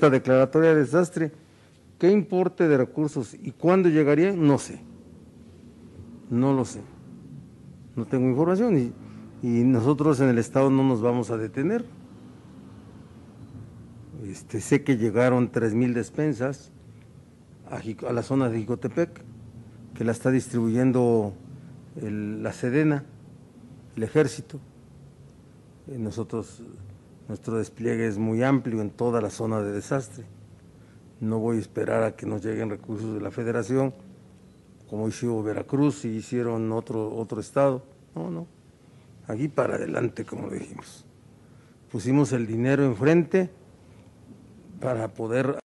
esta declaratoria de desastre. ¿Qué importe de recursos y cuándo llegaría? No sé. No lo sé. No tengo información y nosotros en el Estado no nos vamos a detener. Sé que llegaron 3,000 despensas a la zona de Jicotepec, que la está distribuyendo la Sedena, el Ejército. Nuestro despliegue es muy amplio en toda la zona de desastre. No voy a esperar a que nos lleguen recursos de la Federación, como hizo Veracruz y hicieron otro estado. No, aquí para adelante, como dijimos. Pusimos el dinero enfrente para poder